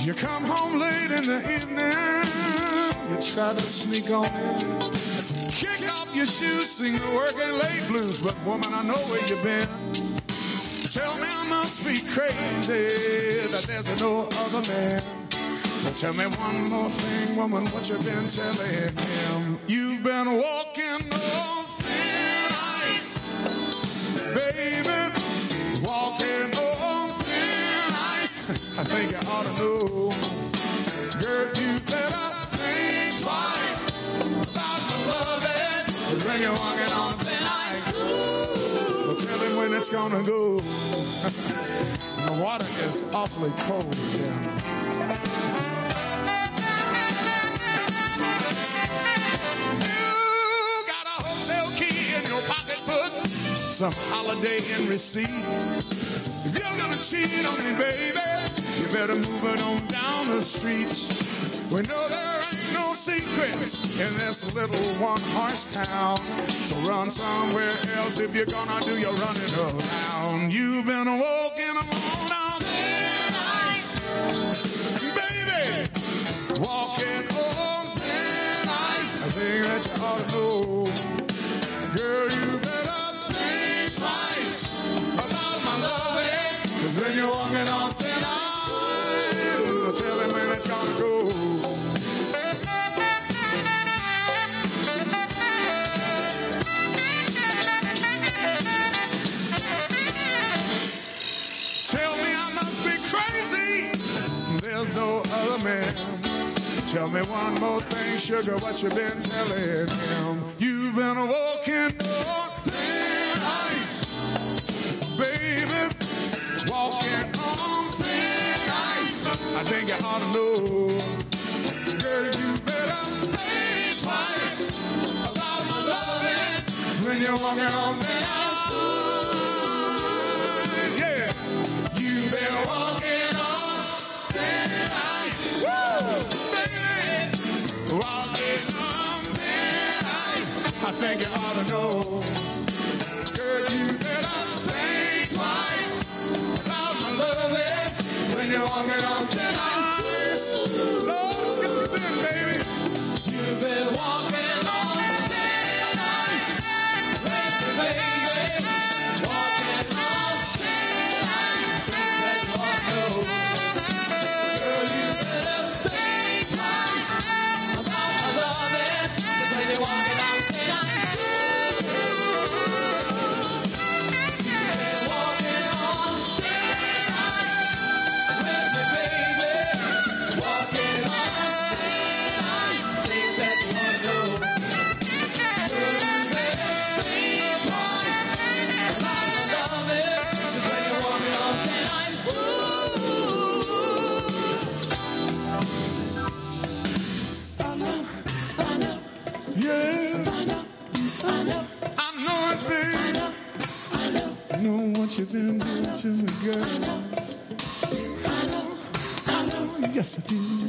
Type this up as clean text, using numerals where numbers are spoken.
You come home late in the evening, you try to sneak on in, kick off your shoes, sing the working late blues, but woman, I know where you've been. Tell me I must be crazy that there's no other man. But tell me one more thing, woman, what you been telling him? You've been walking on thin ice, baby, walking on thin ice. I think you ought to know, girl, you better think twice about the loving, 'cause when you're walking on thin ice, well, tell him when it's gonna go. The water is awfully cold, yeah. Some holiday in receipt. If you're gonna cheat on me, baby, you better move it on down the streets. We know there ain't no secrets in this little one-horse town. So run somewhere else if you're gonna do your running around. You've been walking alone on thin ice, baby, walking on thin ice. I think that you ought to know, girl, you better twice about my loving, 'cause when you're walking on thin ice, tell him when it's gonna go. Tell me I must be crazy, there's no other man. Tell me one more thing, sugar, what you been telling him? You've been walking on thin ice, baby, walking on thin ice. I think you ought to know, girl, you better think twice about my loving, 'cause when you're walking on thin ice, yeah, you've been walking on thin ice, woo, baby, walking on thin ice. I think you ought to know, girl, you better think twice about my loving, when you're walking on thin ice. Lord, let's get some thin, baby. You've been walking on thin ice, baby, walking on thin ice. Think that you ought to know, girl, you better think twice about my loving, when you're walking on thin ice. What you been doing to me, girl? I know, yes I do.